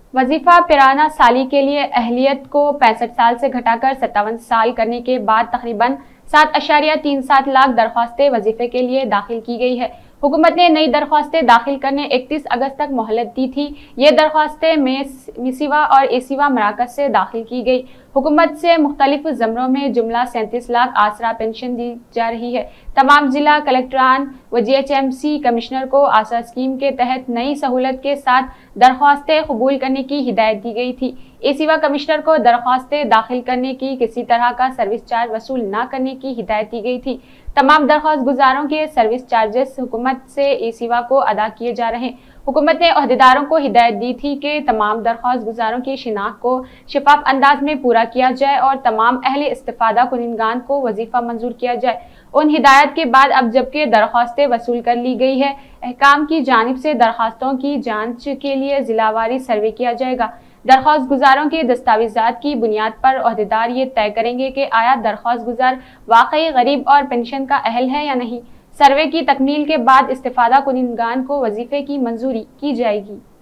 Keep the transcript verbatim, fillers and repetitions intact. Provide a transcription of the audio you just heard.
वजीफा पिराना साली के लिए अहलियत को पैंसठ साल से घटाकर सत्तावन साल करने के बाद तकरीबन सात अशारिया तीन सात लाख दरख्वास्तें वजीफे के लिए दाखिल की गई है। हुकूमत ने नई दरख्वास्तें दाखिल करने इकतीस अगस्त तक मोहलत दी थी। ये दरख्वास्तें मिसिवा और एसिवा मराकज से दाखिल की गई। हुकूमत से मुख्तलिफ ज़मरों में जुमला सैंतीस लाख आसरा पेंशन दी जा रही है। तमाम जिला कलेक्टरान व G H M C commissioner को आसरा स्कीम के तहत नई सहूलत के साथ दरख्वास्तें कबूल करने की हिदायत दी गई थी। एसिवा कमिश्नर को दरख्वास्तें दाखिल करने की किसी तरह का सर्विस चार्ज वसूल न करने की हिदायत दी गई थी। तमाम दरख्वास्त गुजारों के सर्विस चार्जेस हुकूमत से एसिवा को अदा किए जा रहे हैं। हुकूमत ने अहदेदारों को हिदायत दी थी कि तमाम दरख्वास्त गुजारों की शिनाख्त को शफाफ अंदाज में पूरा किया जाए और तमाम अहले इस्तिफादा कुनिंदगान को वजीफा मंजूर किया जाए। उन हिदायत के बाद अब जबकि दरख्वास्तें वसूल कर ली गई है, अहकाम की जानिब से दरख्वास्तों की जांच के लिए जिलावारी सर्वे किया जाएगा। दरख्वास्त गुजारों के दस्तावेजात की बुनियाद पर अहदेदार ये तय करेंगे कि आया दरख्वास्त गुजार वाकई गरीब और पेंशन का अहल है या नहीं। सर्वे की तकमील के बाद इस्तिफादा कुनिंदगान को वजीफे की मंजूरी की जाएगी।